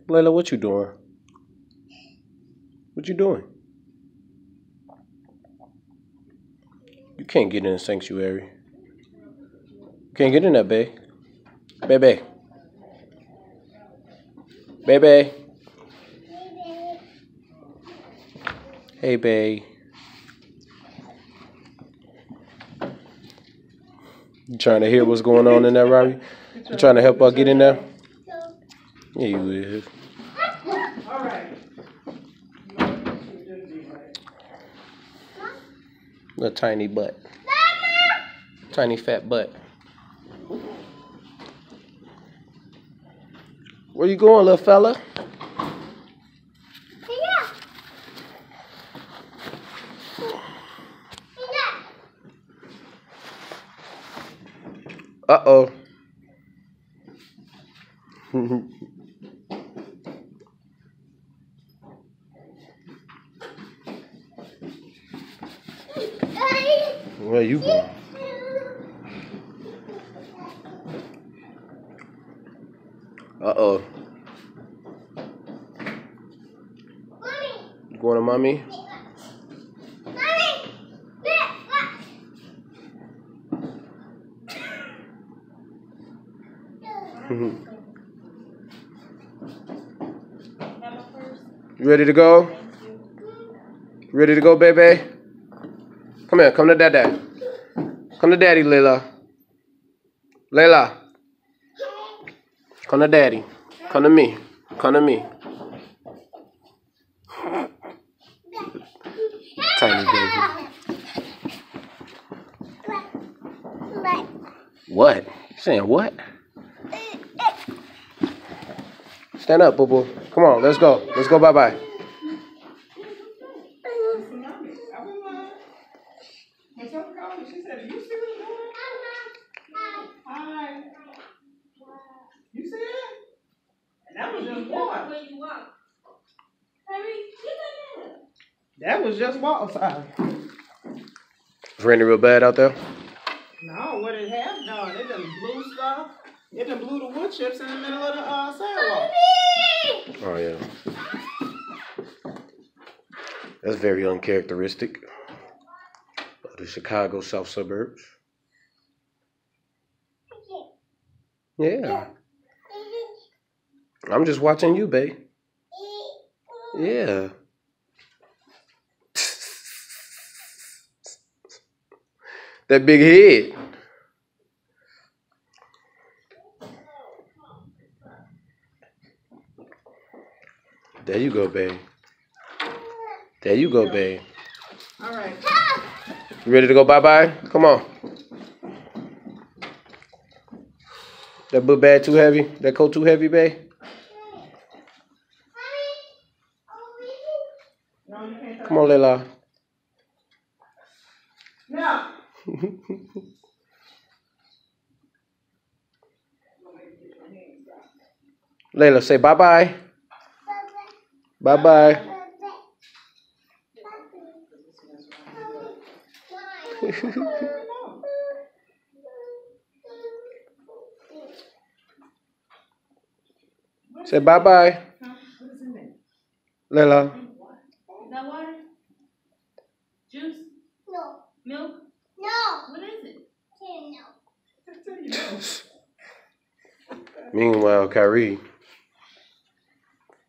Layla, what you doing? What you doing? You can't get in the sanctuary. You can't get in there, babe. Baby. Baby. Hey, babe. You trying to hear what's going on in there, Robbie? You trying to help her get in there? Yeah, you is. All right. Little tiny butt. Tiny fat butt. Where you going, little fella? Uh-oh. Where you going? Uh-oh. You going to mommy? You ready to go? You ready to go, baby? Come here. Come to daddy. Come to daddy, Layla. Layla. Come to daddy. Come to me. Come to me. Tiny baby. What? You saying what? Stand up, boo boo. Come on, let's go. Let's go bye-bye. She said, you see what I'm doing? Hi. You see it? And that was just water. That was just water. It's raining real bad out there? No, what it has done, it done blew stuff. It done blew the wood chips in the middle of the sidewalk. Oh, yeah. That's very uncharacteristic of the Chicago South suburbs. Yeah. I'm just watching you, babe. Yeah. That big head. There you go, babe. There you go, babe. All right. You ready to go bye-bye? Come on. That book bag too heavy? That coat too heavy, babe? Come on, Layla. No. Layla, say bye-bye. Bye-bye. Say bye-bye. Layla. Is that water? Juice? No. Milk? No. What is it? No. Meanwhile, Kyrie